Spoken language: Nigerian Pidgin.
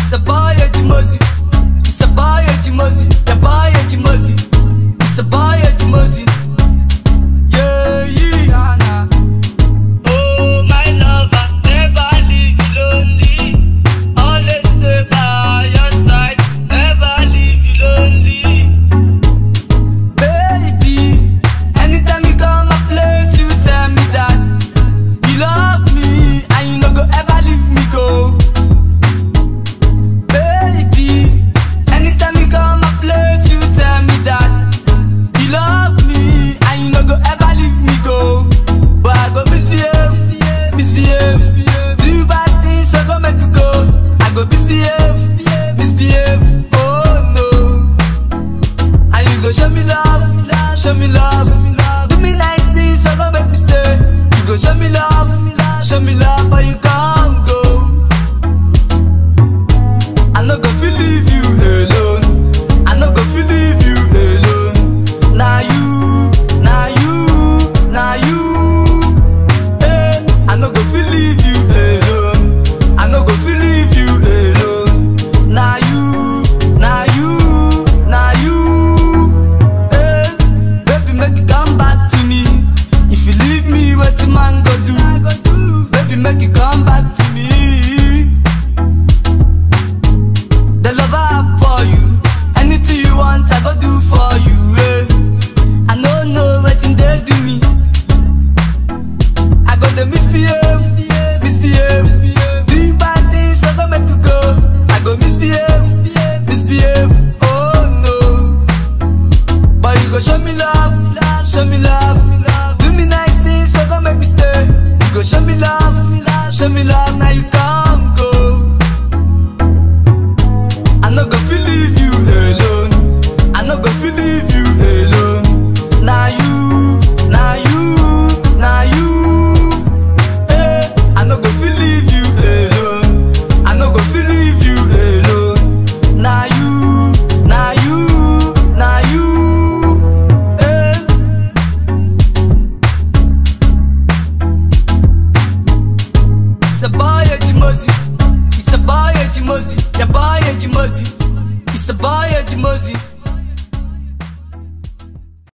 It's a boy Ejimozi. It's a boy Ejimozi. The boy Ejimozi. It's a boy Ejimozi. Yeah, yeah, nah. Oh, my lover, never leave you lonely. Always stay by your side, never leave you lonely. Baby, anytime you come my place, you tell me that you love me and you no go ever leave me go. Baby, anytime you come my place, you tell me that you love me and you no go ever leave me go. But I go misbehave, misbehave, do bad things, so go make you go. I go misbehave, misbehave, oh no. And you go show me love, show me love. Do me nice things, so go make me stay. You go show me love, but you can't go. I no go feel leave you alone. I no go feel leave you alone. Now you, now you, now you. Hey, I no go feel leave you alone. I no go feel leave you alone. Now you, now you, now you. Hey, baby, make you come back to me. If you leave me, what the man go do? Baby, make you come back to me. The love I have for you, anything you want, I go do for you. Eh. I don't know what they do me. I got the misbehave, misbehave. Do bad things, so go make you go. I go misbehave, misbehave. Oh no, but you go show me love, show me love. Do me nice things, so go make me stay. You go show me love, show me love. Now you can't go. I no go feel leave you alone. I no go feel leave you alone. Now you, now you, now you. Hey, I no go feel leave you alone. I no go feel leave you alone. Now you, now you, now you. Hey. It's a boy Ejimozi. It's a boy Ejimozi. The boy Ejimozi. It's a boy Ejimozi.